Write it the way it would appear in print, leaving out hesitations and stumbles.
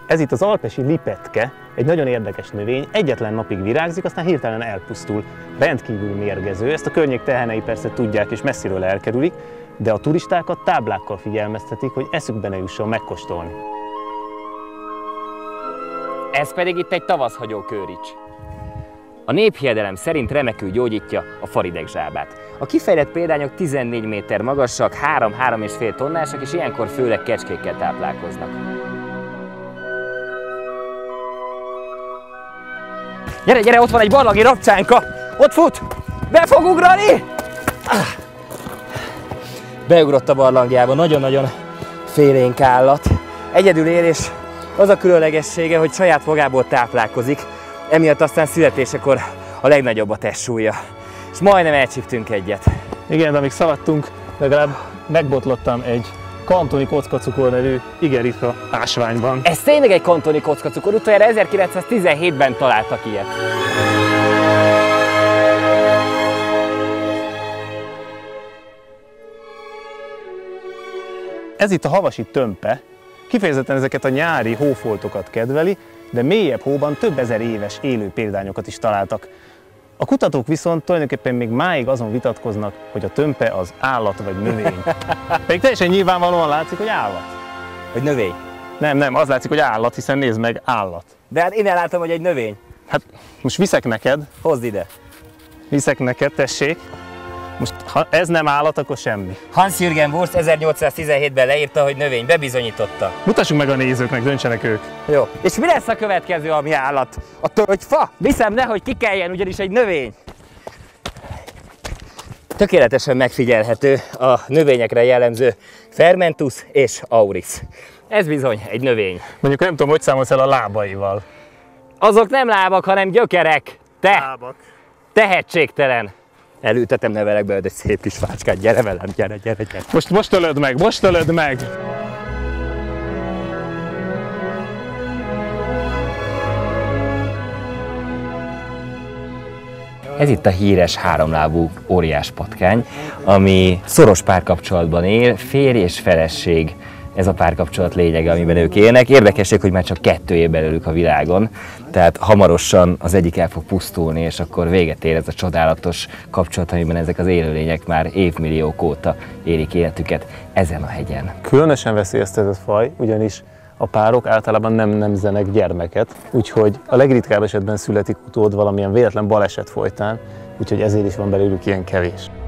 Ez itt az alpesi lipetke, egy nagyon érdekes növény, egyetlen napig virágzik, aztán hirtelen elpusztul. Rendkívül mérgező, ezt a környék tehenei persze tudják és messziről elkerülik, de a turistákat táblákkal figyelmeztetik, hogy eszükbe ne jusson megkóstolni. Ez pedig itt egy tavaszhagyó kőrics. A néphiedelem szerint remekül gyógyítja a faridegzsábát. A kifejlett példányok 14 méter magasak, 3-3,5 tonnásak, és ilyenkor főleg kecskékkel táplálkoznak. Gyere, gyere, ott van egy barlangi rapcsánka! Ott fut! Be fog ugrani! Beugrott a barlangjába, nagyon-nagyon félénk állat. Egyedül él, és az a különlegessége, hogy saját magából táplálkozik, emiatt aztán születésekor a legnagyobb a testsúlya. És majdnem elcsíptünk egyet. Igen, de amíg szaladtunk, legalább megbotlottam egy kantoni kockacukor nevű igen ritka ásványban. Ez tényleg egy kantoni kockacukor, utoljára 1917-ben találtak ilyet. Ez itt a havasi tömpe, kifejezetten ezeket a nyári hófoltokat kedveli, de mélyebb hóban több ezer éves élő példányokat is találtak. A kutatók viszont tulajdonképpen még máig azon vitatkoznak, hogy a tömpe az állat vagy növény. Pedig teljesen nyilvánvalóan látszik, hogy állat. Hogy növény? Nem, az látszik, hogy állat, hiszen nézd meg, állat. De hát én ellátom, hogy egy növény. Hát most viszek neked. Hozd ide. Viszek neked, tessék. Most ha ez nem állat, akkor semmi. Hans-Jürgen Wurst 1817-ben leírta, hogy növény, bebizonyította. Mutassuk meg a nézőknek, döntsenek ők. Jó. És mi lesz a következő, ami állat? A tölgyfa? Viszem, nehogy kikeljen, ugyanis egy növény. Tökéletesen megfigyelhető a növényekre jellemző fermentus és auris. Ez bizony egy növény. Mondjuk nem tudom, hogy számolsz el a lábaival. Azok nem lábak, hanem gyökerek. Te! Lábak. Tehetségtelen. Elültetem, nevelek belőle egy szép kis fácskát. Gyere velem, gyere. Most ölöd meg, most ölöd meg! Ez itt a híres háromlábú óriáspatkány, ami szoros párkapcsolatban él, férj és feleség. Ez a párkapcsolat lényege, amiben ők élnek. Érdekesség, hogy már csak 2 év belőlük a világon, tehát hamarosan az egyik el fog pusztulni, és akkor véget ér ez a csodálatos kapcsolat, amiben ezek az élőlények már évmilliók óta élik életüket ezen a hegyen. Különösen veszélyeztetett faj, ugyanis a párok általában nem nemzenek gyermeket, úgyhogy a legritkább esetben születik utód valamilyen véletlen baleset folytán, úgyhogy ezért is van belőlük ilyen kevés.